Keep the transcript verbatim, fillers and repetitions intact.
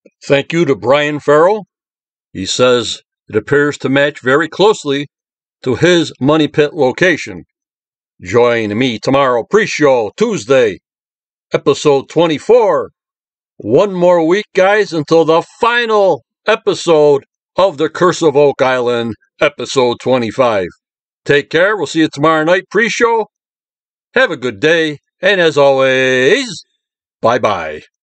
Thank you to Brian Pharoah. He says it appears to match very closely to his money pit location. Join me tomorrow, pre-show, Tuesday, episode twenty-four. One more week, guys, until the final episode of The Curse of Oak Island, episode twenty-five. Take care. We'll see you tomorrow night, pre-show. Have a good day. And as always, bye-bye.